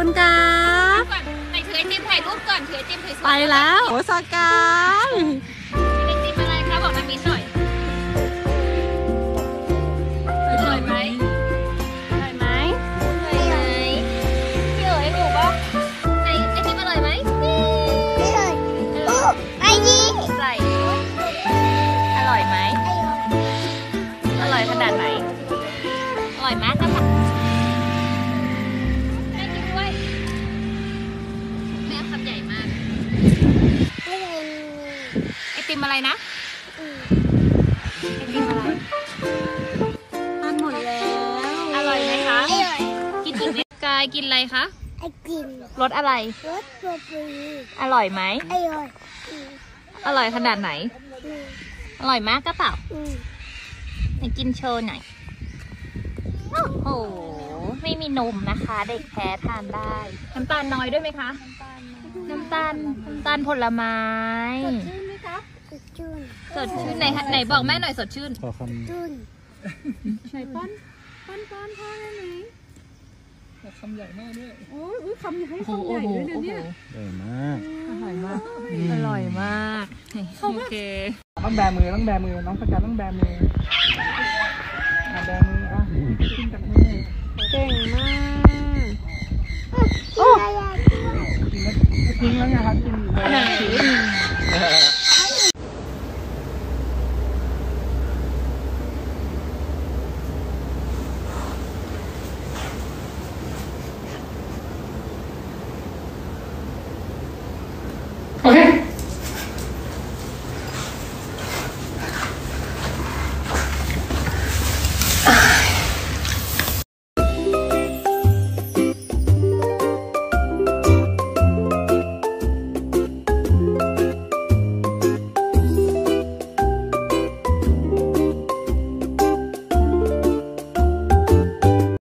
กาไหนถือไอติมถ่ายรูปก่อนถือไอติมไปแล้วโอสกายไอติมอะไรคะบอกนามินหน่อยอร่อยไหมอร่อยไหมพี่เอ๋ยหนูปะไหนไอติมอร่อยไหมใส่อร่อยไหมอร่อยขนาดไหนอร่อยมากนะคะแม่กินด้วยแม่คำใหญ่มากไอติมอะไรนะไอติมอะไรทานหมดแล้วอร่อยไหมคะกินอีกไหมกายกินอะไรคะไอติมรสอะไรรสสตรอเบอรี่อร่อยไหมอร่อยอร่อยขนาดไหนอร่อยมากก็เปล่าไหนกินโชว์หน่อยโอ้โหไม่มีนมนะคะเด็กแพ้ทานได้น้ำตาลน้อยด้วยไหมคะน้ำตาลผลไม้สดชื่นไหมครับสดชื่นไหนบอกแม่หน่อยสดชื่นสดชื่นใส่ป้อนพ่อได้ไหมคำใหญ่มากด้วยโอ้ยคำใหญ่ให้คำใหญ่ด้วยนะเนี่ยอร่อยมากอร่อยมากโอเคต้องแบมือน้องสกัดต้องแบมือ